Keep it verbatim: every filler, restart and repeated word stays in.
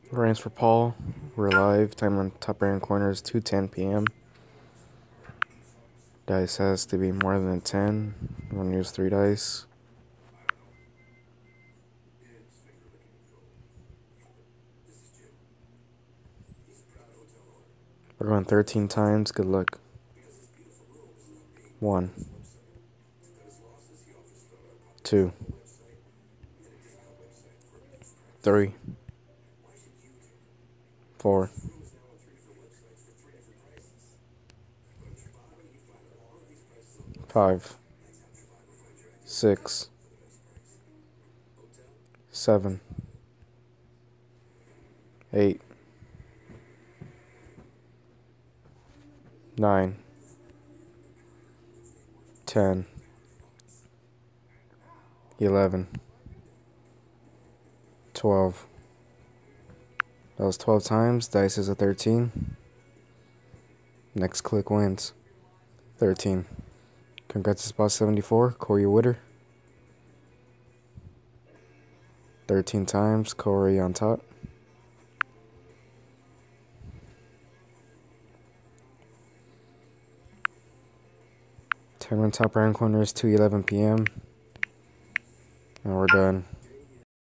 Ranks for Paul. We're live. Time on top right hand corner is two ten p m Dice has to be more than ten. We're going to use three dice. We're going thirteen times. Good luck. One. Two. Three. Four. Five. Six. Seven. Eight. Nine. Ten. Eleven. Twelve. That was twelve times. Dice is a thirteen. Next click wins. thirteen. Congrats to spot seventy-four, Corey Witter. thirteen times, Corey on top. Time on top right corner is two eleven p m And we're done.